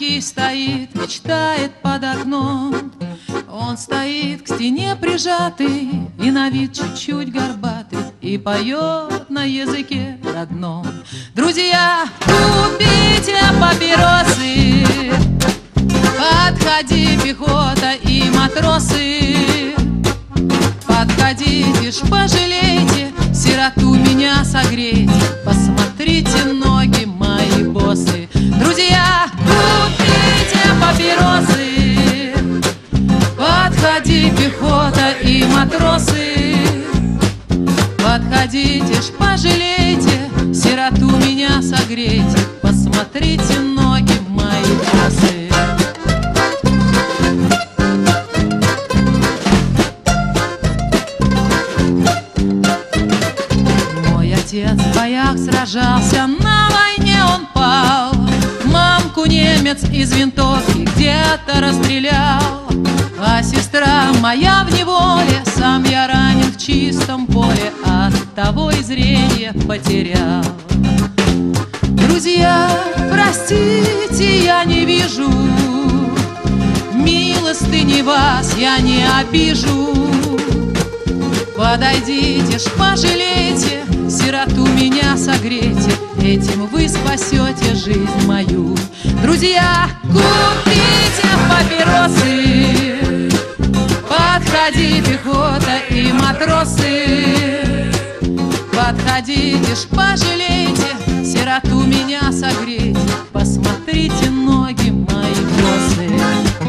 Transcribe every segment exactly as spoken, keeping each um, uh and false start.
Маленький стоит, мечтает под окном. Он стоит к стене прижатый и на вид чуть-чуть горбатый, и поет на языке родном. Друзья, купите папиросы, подходи, пехота и матросы. Подходите ж, пожалейте, сироту меня согрейте. Посмотрите, ноги мои боссы. Друзья, купите папиросы, подходи, пехота и матросы. Подходите ж, пожалейте, сироту меня согрейте. Посмотрите, ноги мои боссы. Мой отец в боях сражался, на войне он пал. Мамку немец из винтовки где-то расстрелял. А сестра моя в неволе, сам я ранен в чистом поле, от того и зрение потерял. Друзья, простите, я не вижу, милостыни вас я не обижу. Подойдите ж, пожалейте, сироту меня согрейте, этим вы спасете жизнь мою. Друзья, купите папиросы, подходи, пехота и матросы. Подходите ж, пожалейте, сироту меня согрейте. Посмотрите, ноги мои боссы.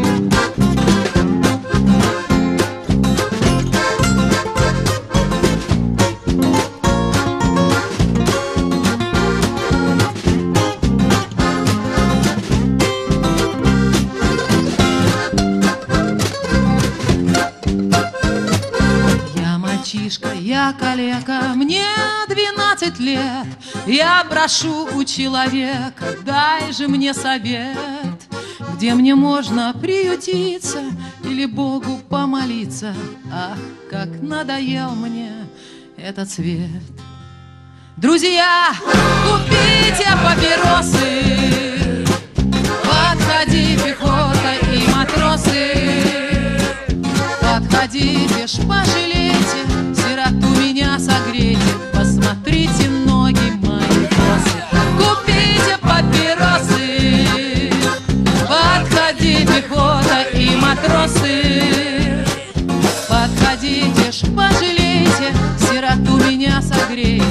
Я калека, мне двенадцать лет. Я прошу у человека, дай же мне совет, где мне можно приютиться или Богу помолиться. Ах, как надоел мне этот свет. Друзья, купите папиросы, подходи, пехота и матросы. Подходите ж, пожалейте, сироту меня согрейте. Посмотрите, ноги мои боссы. Купите папиросы, подходи, пехота и матросы. Подходите ж, пожалейте, сироту меня согрейте.